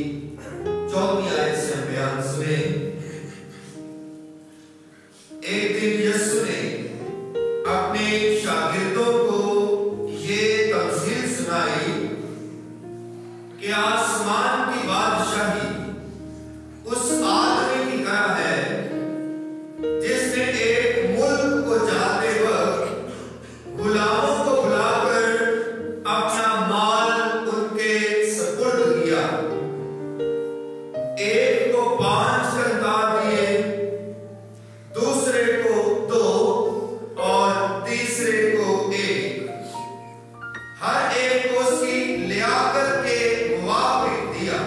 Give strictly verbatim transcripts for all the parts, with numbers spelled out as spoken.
चौथी आयत से हम बयान सुने। एक दिन यीशु ने अपने शागिर्दों को ये तफसील सुनाई कि आसमान की बादशाही उस आदमी की तरह है जिसने एक मुल्क को जाते वक्त गुलामों को बुलाकर अपना माल उनके सुपुर्द किया। एक को पांच कंतार दिए, दूसरे को दो और तीसरे को एक, हर एक को उसकी लियाकत के मुवाफिक दिया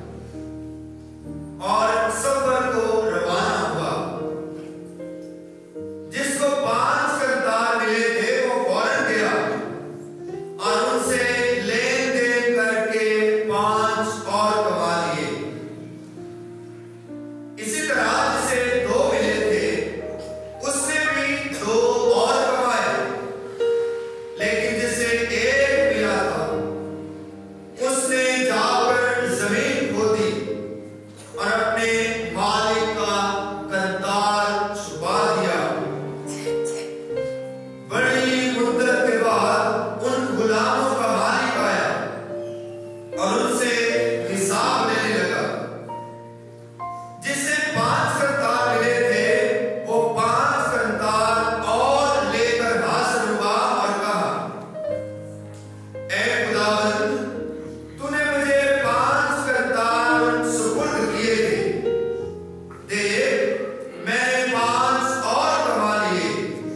और सफर को रवाना हुआ। जिसको पांच कंतार मिले थे वो फौरन गया और उनसे लेन देन करके पांच और कमा लिए। इसी तरह जिसे दो मिले थे उसने भी दो और कमाए, लेकिन जिसे एक मिला था उसने जाकर जमीन खोदी और अपने मालिक का कंतार छुपा दिया। बड़ी मुद्दत के बाद उन गुलामों का मालिक आया और उनसे हिसाब लेने लगा। जिसे पांच कंतार मिले थे वो पांच कंतार और लेकर हाजिर हुआ और कहा, ऐ खुदावंद, तूने मुझे पांच कंतार सुपुर्द किए थे, देख मैंने पांच और कमा लिए।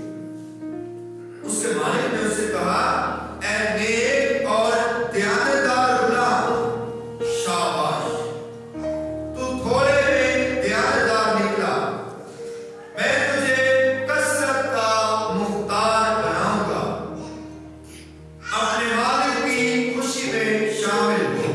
उसके मालिक ने उससे कहा, ऐ नेक और दयानतदार गुलाम, शाबाश, तू थोड़े में दयानतदार निकला, मैं तुझे कसरत का मुख्तार बनाऊंगा। अपने मालिक की खुशी में शामिल हो।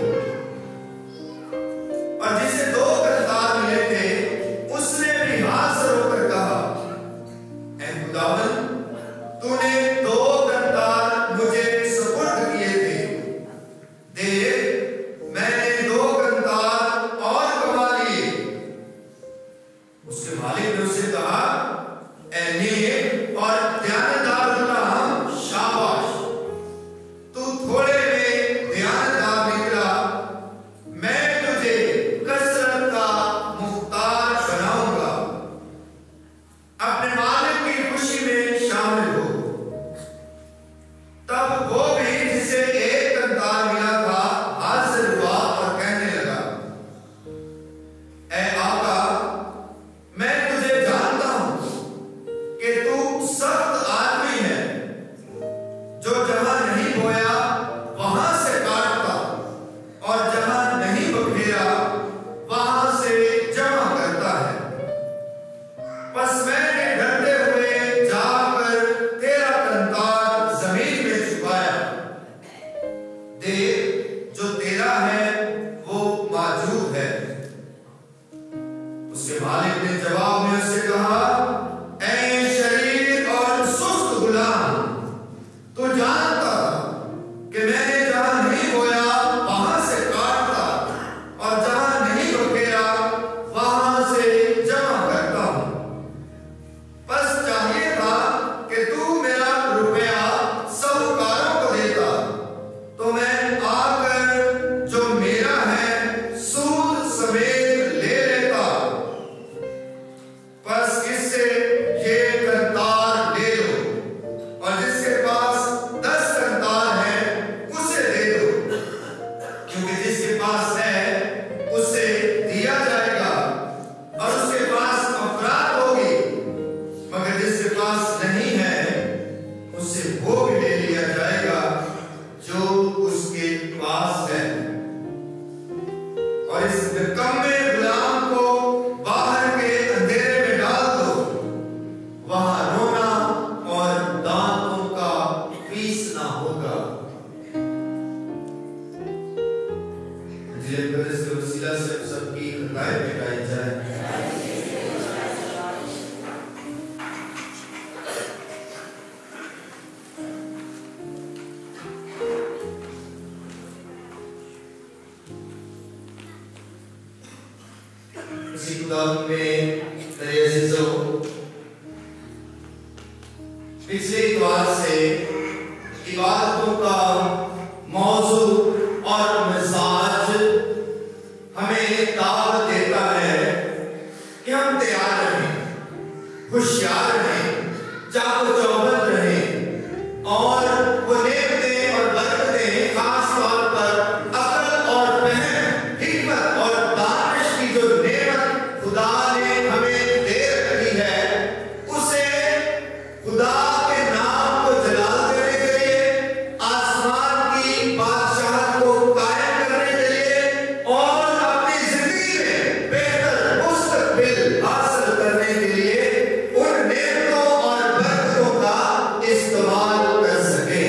और जिसे दो कंतार मिले थे उसने भी हाजिर होकर कहा, ऐ खुदावंद, तूने दो कंतार मुझे सुपुर्द किए थे, देख मैंने दो कंतार और कमा लिए। उसके मालिक ने उससे कहा, ऐ नेक और दयानतदार गुलाम, शाबाश, तू थोड़े में दयानतदार निकला, मैं तुझे कसरत का मुख्तार बनाऊंगा। अपने मालिक की खुशी में शामिल हो। तब वो भी जिसे एक कंतार मिला था हाजिर हुआ और कहने लगा, ऐ आका, मैं तुझे जानता हूं कि तू सख्त आदमी है, जो जहां नहीं बोया वहां से काटता और जहां नहीं बखेरा वहां से जमा करता है। बस मैंने डरते हुए जाकर तेरा कंतार जमीन में छुपाया। देख, जो तेरा है वो मौजूद है। उसके मालिक ने जवाब में उससे कहा, ऐ शरीर और सुस्त गुलाम, तू जानता था कि मैंने जहां नहीं बोया वहां से काटता और जहां नहीं बखेरा वहां से जमा करता हूं। बस चाहिए था कि तू मेरा रुपया साहूकारों को देता, तो मैं आकर जो मेरा है सूद समेत ले लेता। बस इससे ये कंतार ले लो, और जिसके पास दस कंतार है उसे दे दो, क्योंकि जिसके पास है उसे दिया जाएगा और उसके पास अफराद होगी, मगर जिसके पास नहीं है उससे वो भी ले लिया जाएगा जो उसके पास है। और इस निकम्मे गुलाम को बाहर के अंधेरे में डाल दो, वहां रोना और दांतों का पीसना होगा। जिस वसीला से सबकी खताएं मिटाई जाए। इसी खुदावंद में मेरे अजीजों, पिछले इतवार से इबादतों का मौजू और मिजाज हमें दावत देता है कि हम तैयार रहें, होशियार रहें, चाको चौबंद रहें और वो नेमतें और बरकतें खास तौर पर अकल और फहम, हिकमत और दानिश की जो नेमत खुदा ने हमें दे रखी है, उसे खुदा के नाम को जलाल देने के लिए, आसमान की बादशाहत को कायम करने के लिए और अपनी जिंदगी में बेहतर मुस्तकबिल हासिल करने के लिए उन नेमतों और बरकतों का इस्तेमाल कर सके।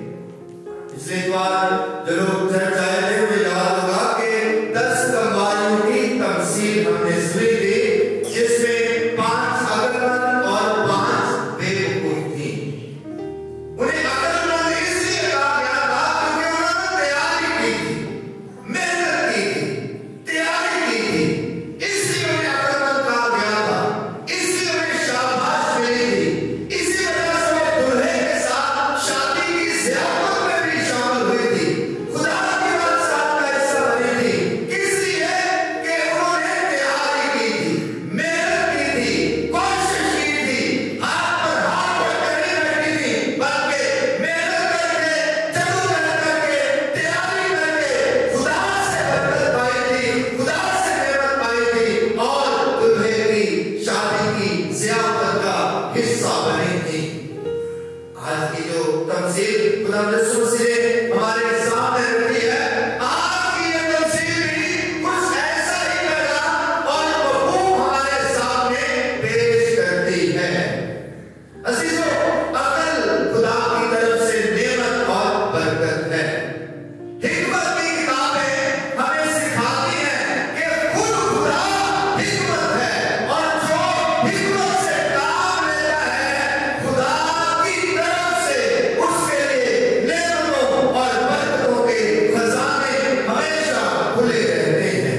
इसलिए बार जो लोग चर्च आए थे मुझे याद होगा कि दस कमवारियों की तमसील हमने सुनी थी, जिसमें पांच अकलमंद और पांच बेवकूफ थी। उन्हें अकलमंद इसलिए कहा गया था क्योंकि उन्होंने तैयारी की थी, मेहनत की थी, तैयारी की थी, इसलिए उन्हें अकलमंद कहा गया था, इसलिए उन्हें शाबाश मिली थी, इसी वजह से वो दूल्हे के साथ शादी की ज़ियाफत में भी शामिल हुई थी, खुदा की बादशाहत का हिस्सा बनी थी। किस लिए? कि उन्होंने तैयारी की थी, मेहनत की थी, कोशिश की थी, हाथ पर हाथ रखकर नहीं बैठी थी, बल्कि मेहनत करके, जद्दोजहद करके, तैयारी करके खुदा से बरकत पाई थी, खुदा से नेमत पाई थी और दूल्हे की शादी की ज़ियाफत का हिस्सा बनी थी। आज की जो तमसील खुदा यीशु मसीह ने हमारे सामने रखी है, आज की ये तमसील भी कुछ ऐसा ही पैगाम और मफ़हूम हमारे सामने पेश करती है। अजीजों, अकल खुदा की तरफ से नेमत और बरकत है। हिकमत की किताबें हमें सिखाती हैं कि खुद खुदा हिकमत है और जो हिकमत से काम लेता है, खुदा की तरफ से उसके लिए नेमतों और बरकतों के खजाने हमेशा खुले रहते हैं।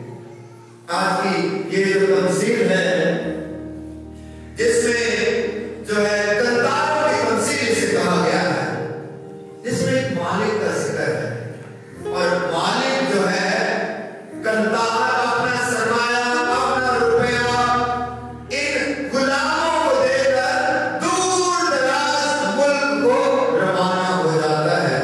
आज की ये जो तमसील है, जिसमें जो है कंतारों की तमसील इसे कहा गया है, जिसमें एक मालिक का जिक्र है और मालिक जो है कंतार अपना सरमाया, अपना रुपया इन गुलामों को देकर दूर दराज मुल्क को रवाना हो जाता है।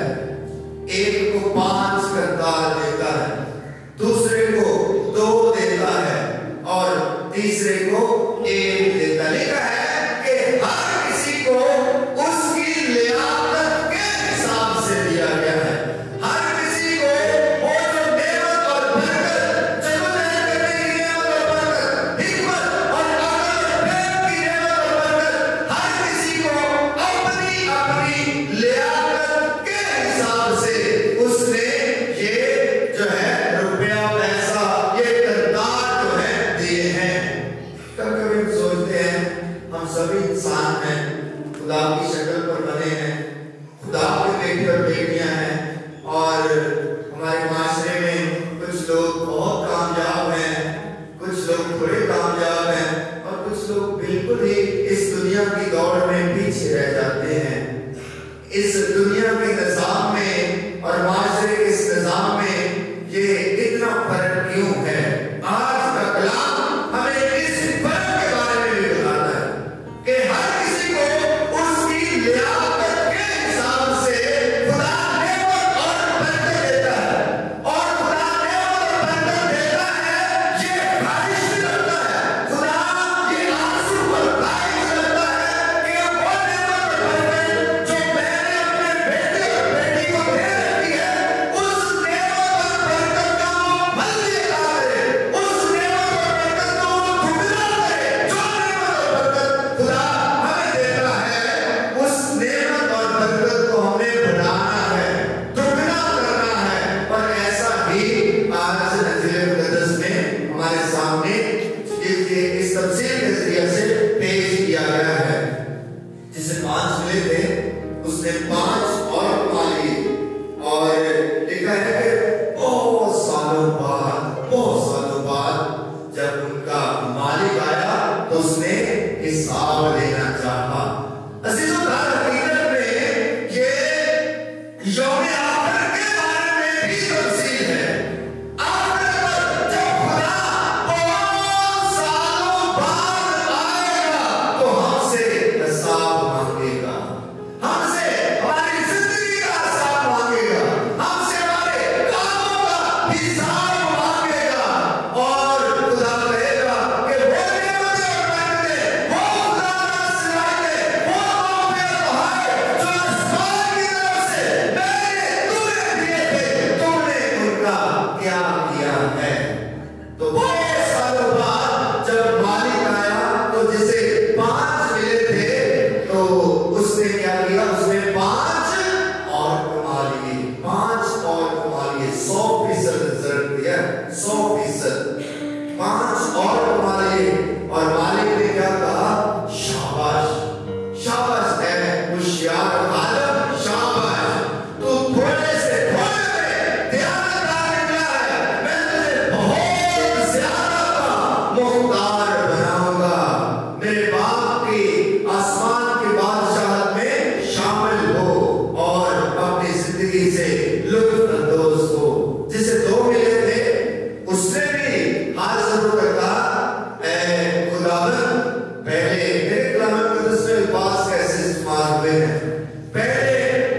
एक को पांच कंतार देता है, दूसरे को दो देता है और तीसरे को एक देता है। लिखा है कि हर किसी को उसकी लियाकत के हिसाब से दिया गया है। हर किसी को वो जो नेमत और बरकत, जद्दोजहद करने की नेमत और बरकत, हिकमत और अकल और फहम की नेमत और बरकत, हर किसी को अपनी अपनी लियाकत के हिसाब से उसने ये जो है रुपया, पैसा, ये कंतार जो है दिए हैं। कभी कभी हम सोचते हैं हम सभी इंसान हैं, खुदा की शक्ल पर बने हैं, खुदा के बेटे और बेटियां हैं और हमारे माशरे में कुछ लोग बहुत कामयाब हैं, कुछ लोग थोड़े कामयाब हैं और कुछ लोग बिल्कुल ही इस दुनिया की दौड़ में पीछे रह जाते हैं। इस दुनिया के निज़ाम में और माशरे के इस निज़ाम में ये इतना फर्क क्यों है? आज का कलाम हमें इस फर्क के बारे में भी बताता है कि हर किसी को उसकी लियाकत के हिसाब से खुदा नेमत और बरकत देता है और खुदा नेमत और बरकत देता है। ये ख्वाहिश भी रखता है, खुदा ये आंसू पर ख्वाहिश रखता है कि वो नेमत और बरकत जो मैंने अपने बेटे और बेटी को दे रखी है, उस नेमत और बरकत का वो फल लेकर आए, उस नेमत और बरकत को वो ठुकरा दे। जो नेमत और बरकत खुदा हमें देता है, उस नेमत और बरकत को हमें बढ़ाना है, दुगना करना है। और ऐसा ही आज नज़ीर मुक़द्दस में हमारे सामने इस इस तफसील के जरिए से पेश किया गया है। जिसे पांच मिले थे उसने पांच और कमा लिए और लिखा है कि बहुत सालों बाद, बहुत सालों बाद जब फीसद पांच और कमा लिए। और मालिक ने क्या कहा? शाबाश, शाबाश है होशियार आदम, शाबाश, तू थोड़े से थोड़े में ध्यानदार निकला है, मैं तुझे बहुत ज्यादा का मुख्तार बनाऊंगा, मेरे बाप की आसमान की बादशाहत में शामिल हो और अपनी जिंदगी से लुत्फ अंदोज हो। जिसे दो मिले थे उसने भी हाजिर होकर कहा, ऐ खुदावंद, पहले मेरे कलाम में दूसरे पास कैसे इस्तेमाल हुए हैं? पहले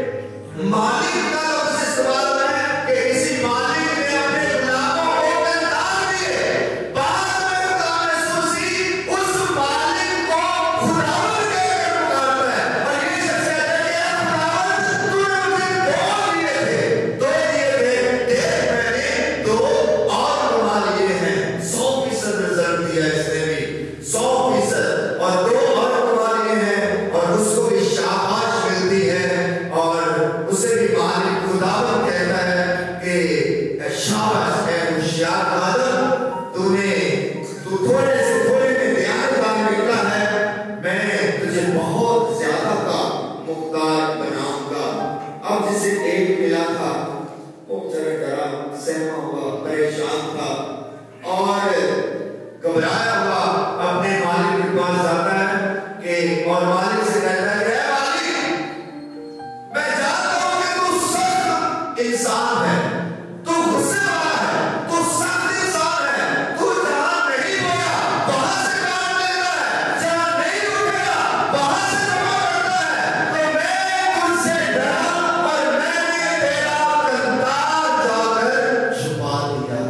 मालिक का लफ्ज़ इस्तेमाल हुआ है कि किसी मालिक ने अपने गुलामों को कंधार दिए। बाद में खुदा महसूसी उस मालिक को खुदावंद कहकर पुकारता है। और ये शख्सियत है कि खुदावंद, तूने मुझे दो दिए थे, दो दिए थे, देख मैंने दो और कमा लिए हैं। सौ फीसद रिजल्ट दिया इसने भी, सौ फीसद, और दो और कमा लिए हैं। और उसको भी शाबाश मिलती है और उसे भी मालिक खुदावंद कहता है कि शाबाश है होशियार आदम, तूने तू थोड़े से थोड़े में ध्यानदार निकला है, मैं तुझे बहुत ज्यादा का मुख्तार बनाऊंगा। अब जिसे एक मिला था वो जरा डरा सहमा हुआ, परेशान था और घबराया हुआ अपने मालिक के पास जाता है कि और मालिक से कहता है, "ऐ मालिक, मैं जानता हूं कि तू सख्त इंसान है, तू गुस्से वाला है, तू सख्त इंसान है, तू जहां नहीं बोया वहां से काट लेता है, जहां नहीं रुकेगा वहां से जमा करता है, तो मैं तुझसे डरा और मैंने तेरा कंधार जाकर छुपा दिया।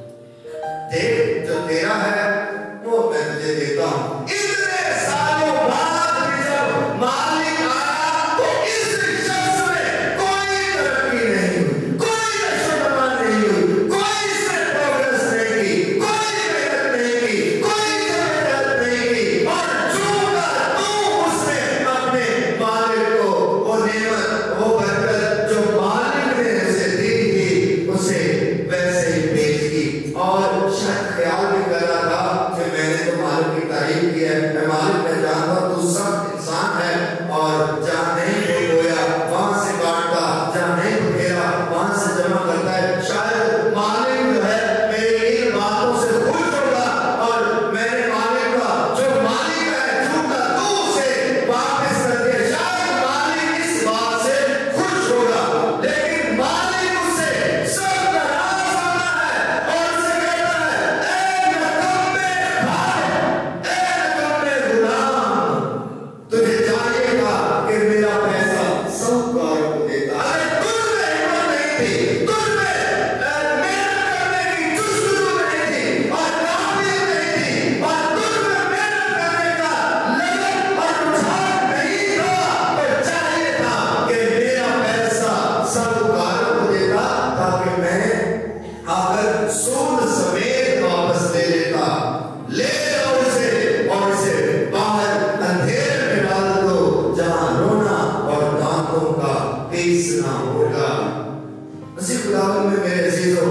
देख, जो तेरा है वो मैं तुझे देता हूं।" इतने सालों बाद भी जब मालिक आया तो इस शख्स में कोई तरक्की नहीं हुई, कोई नशोनुमा नहीं हुई, कोई इसने प्रोग्रेस नहीं की, कोई मेहनत नहीं की, कोई जबरदस्त नहीं की। और चूंकि तू उसने अपने मालिक को वो नेमत, वो बरकत जो मालिक ने उसे दी थी, उसे वैसे ही पेश की। और शायद ख्याल भी कर रहा था कि मैंने तो मालिक की तारीफ की है, मैं मालिक में जानता तू सख्त इंसान है और जहां नहीं बोया वहां से काटता, जहां नहीं फुकेरा वहां से जमा करता है। शायद मालिक जो है मेरी इन बातों से खुश होगा और मेरे मालिक का जो मालिक है झूठा तू उसे वापस कर दे, शायद मालिक इस बात से खुश होगा। लेकिन मालिक उससे सख्त नाराज होता है और उसे कहता है, "ऐ नकम्मे भाई, ऐ नकम्मे गुलाम, तुझे चाहिएगा कि मेरा पैसा साहूकार को देता। अगर तुझ में हिम्मत नहीं थी, तुझ में मेहनत करने की जुस्तजू नहीं थी और काबिलियत नहीं थी और तुझ में मेहनत करने का लगन और रुझान नहीं था, तो चाहिए था कि मेरा पैसा साहूकार को देता ताकि मैं आकर सूद समेत वापस ले लेता। ले जाओ उसे और उसे बाहर अंधेरे में डाल दो जहां रोना और दांतों का पीसना होगा।" मसीह खुदावंद में मेरे अजीजों,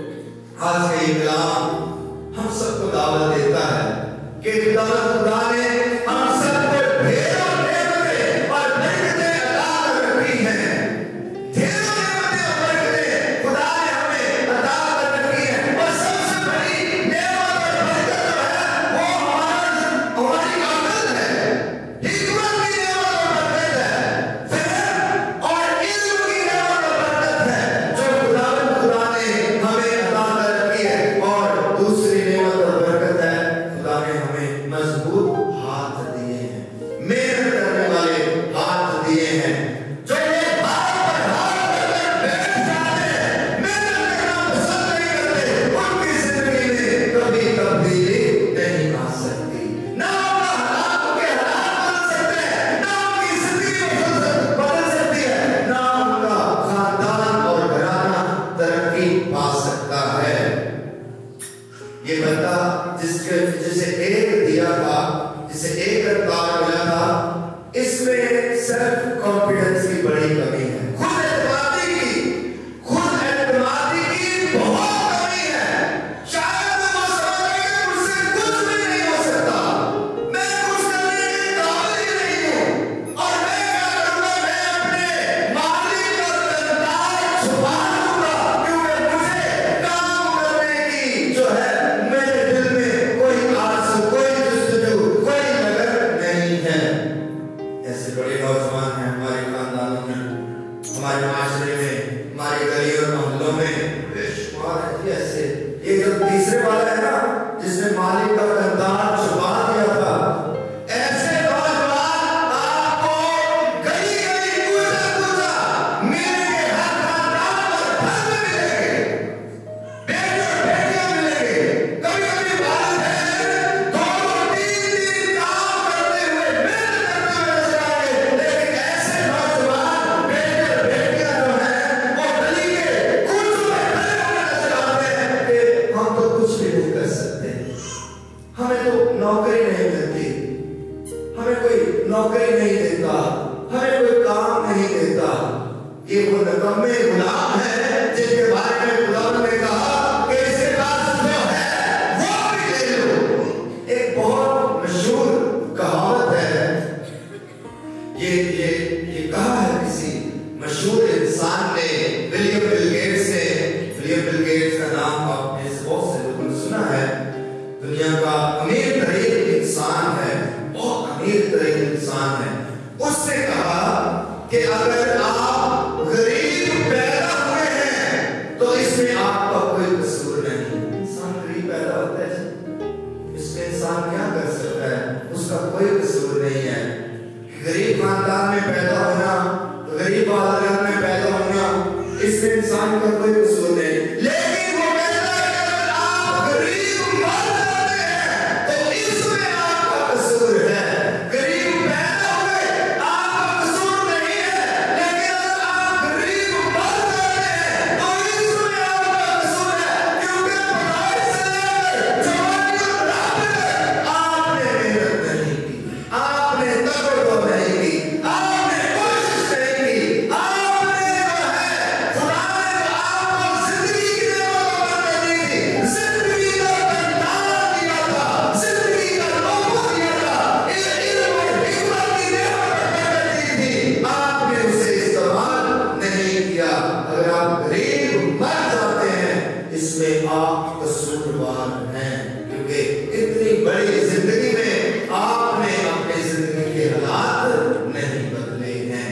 आज का ये कलाम हम सबको दावत देता है कि खुदावंद खुदा ने हम सबको ढेरों नेमतें और बरकतें अता कर रखी हैं। ढेरों नेमतें और बरकतें खुदा ने हमें अता कर रखी हैं। और सबसे बड़ी नेमत और बरकत जो है वो हमारा हमारी अकल है, हिकमत की नेमत और बरकत है, फहम और इल्म की नेमत और बरकत है जो खुदावंद खुदा ने हमें अता कर रखी है। और दूसरी नेमत और बरकत है, खुदा ने हमें मजबूत हाथ दिए हैं, मेहनत करने वाले हाथ दिए हैं। जो लोग हाथ पर हाथ रखकर बैठ जाते हैं, मेहनत करना पसंद नहीं करते, उनकी जिंदगी में कभी तब्दीली नहीं आ सकती। ना उनका हालात उनके हालात बदल सकते हैं, ना उनकी जिंदगी बदल बदल सकती है, ना उनका खानदान और घराना तरक्की पा सकता है। ये बंदा जिसके जिसे एक दिया था, जिसे एक अधिकार मिला था, इसमें सेल्फ कॉन्फिडेंस की बड़ी कमी है, खुद एतमादी की खुद एतमादी की बहुत कमी है। शायद भी नहीं कर सकते। हमें तो नौकरी नहीं मिलती, हमें कोई नौकरी नहीं देता, हमें कोई काम नहीं देता। ये वो निकम्मे गुलाम है जिनके बारे में खुदा ने कहा कि इसके पास जो है वो भी ले लो। एक बहुत मशहूर कहावत है, ये ये ये कहा है किसी मशहूर इंसान ने, विलियम बिल गेट्स ने। विलियम बिल गेट्स का नाम आपने बहुत से लोगों ने सुना है। दुनिया का अमीर तरीन इंसान है, बहुत अमीर तरीन इंसान है। उसने कहा कि अगर आप गरीब पैदा हुए हैं तो इसमें आपका कोई कसूर नहीं। इंसान गरीब पैदा होता है, इसमें इंसान क्या कर सकता है, उसका कोई कसूर नहीं है। गरीब खानदान में पैदा होना, गरीब हालात में पैदा होना, इसमें इंसान का कोई कसूर नहीं। लेकिन वो कहता है अगर आप गरीब मर जाते हैं तो इसमें आपका कसूर है। गरीब पैदा हुए आपका कसूर नहीं है, लेकिन अगर आप गरीब मर जाते हैं तो इसमें आपका कसूर है। क्योंकि पैदाइश से लेकर जवानी और बुढ़ापे तक आपने मेहनत नहीं की, आपने तकड़ नहीं की, आपने कोशिश नहीं की, आपने जो है खुदा ने आपको जिंदगी की नेमत दी थी, जिंदगी का कंटाल दिया था, जिंदगी का लोगो दिया था, इल्म और हिकमत की नेमत दी थी, आपने उसे इस्तेमाल नहीं किया। अगर आप गरीब मर जाते हैं इसमें आप कसूरवार हैं, क्योंकि इतनी बड़ी जिंदगी में आपने अपने जिंदगी के हालात नहीं बदले हैं।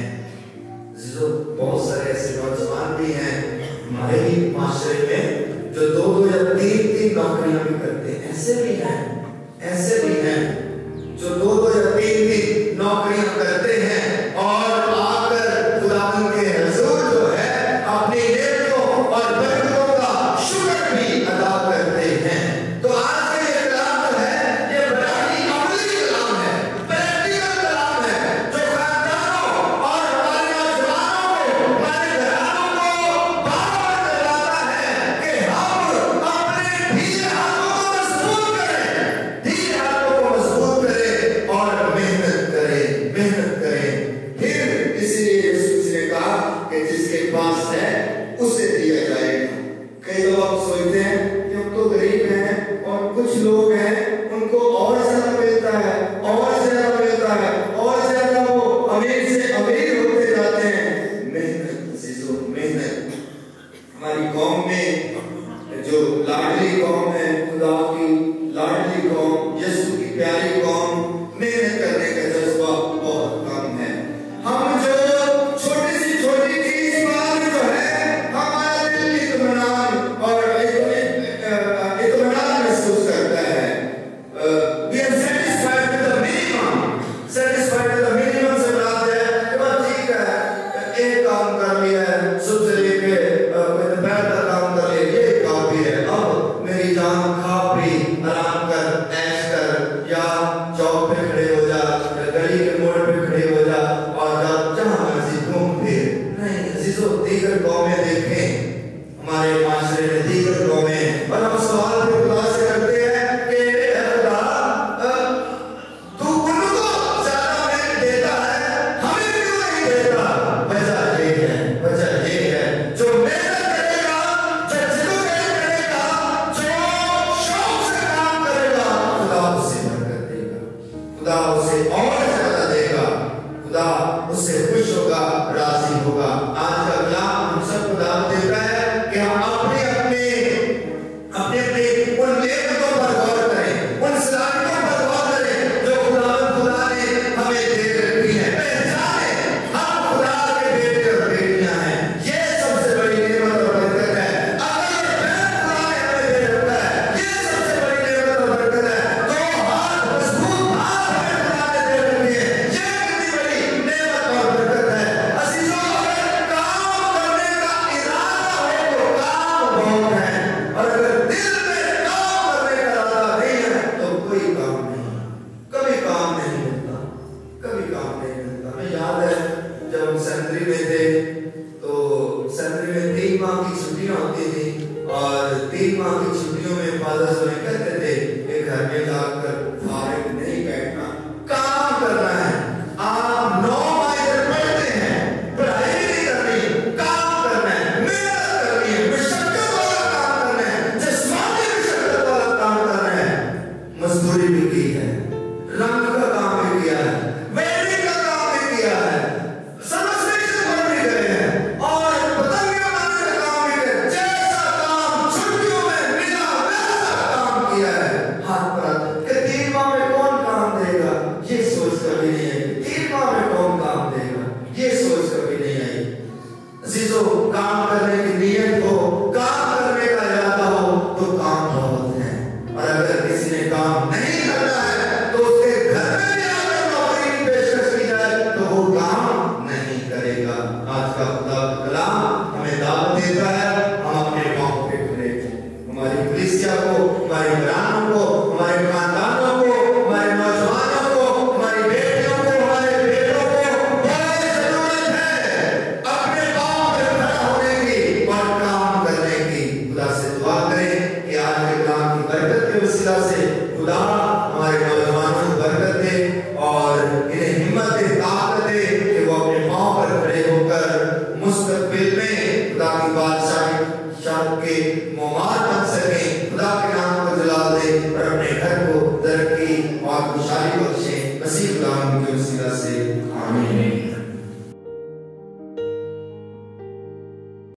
जो बहुत सारे ऐसे नौजवान भी हैं हमारे ही माशरे में जो दो दो या तीन तीन नौकरियां भी करते हैं। ऐसे भी हैं, ऐसे भी हैं जो दो दो या तीन तीन नौकरियां करते हैं और आकर खुदावंद के हुजूर जो है अपनी नेमतों और बरकतों का शुक्र भी अदा करते हैं। तो आज का ये कलाम जो है ये बड़ा ही अमली कलाम है, प्रैक्टिकल कलाम है, जो खानदानों और हमारे नौजवानों को, हमारे घरानों को बार-बार दिलाता है कि हम अपने धीरे हाथों को मजबूत करें, धीरे हाथों को मजबूत करें और मेहनत करें, मेहनत करें। फिर इसीलिए यीशु ने कहा कि जिसके पास है उसे दिया जाएगा। कई लोग आप सोचते हैं कि हम तो गरीब हैं और कुछ लोग हैं उनको और ज्यादा मिलता है, और ज्यादा मिलता है, और ज्यादा वो अमीर से अमीर होते जाते हैं। मेहनत चीजों मेहनत। हमारी कौम में जो लाडली कौम है, खुदा की लाडली कौम, यीशु की प्यारी कौम, मेहनत करने का जज्बा बहुत कम है। हम जो छोटी सी छोटी चीज पर जो है हमारा दिल इत्मीनान और इत्मीनान महसूस करता है। में कहते थे कि घर में जाकर फारिग नहीं बैठना, काम करना है। आप नौ बजे पढ़ते हैं, पढ़ाई नहीं करनी, काम करना है, मेहनत करनी है, मशक्कत वाला काम करना है, जिस्मानी मशक्कत वाला काम करना है। मजदूरी भी की है, रंग का काम भी किया है, वेल्डिंग का काम भी किया है, सबस्टेशन पर भी गए हैं और पतंगियां बनाने का काम भी किया। जैसा काम छुट्टियों में मिला वैसा काम किया है। हाथ पर कि तीन माह में कौन काम देगा, ये सोच कभी नहीं आई। तीन माह में कौन काम देगा, ये सोच कभी नहीं आई। अजीजों, काम करने की नीयत हो, काम करने का इरादा हो तो काम बहुत है। और अगर किसी ने काम नहीं करना है तो उसके घर में भी अगर नौकरी की पेशकश की जाए तो वो काम नहीं करेगा। आज का खुदा का कलाम हमें दावत देता है हम अपने पांव पे खड़े हों। हमारी कलीसिया को, हमारे घरानों को, हमारे खानदानों को, हमारे नौजवानों को, हमारी बेटियों को, हमारे बेटों को बड़ी जरूरत है अपने पांव पे खड़ा होने की और काम करने की। खुदा से दुआ करें कि आज के कलाम की बरकत के वसीला से खुदा हमारे नौजवानों को बरकत दे और इन्हें हिम्मत दे, ताकत दे कि वो अपने पांव पर खड़े होकर मुस्तकबिल में खुदा की बादशाही शाह के मुबारक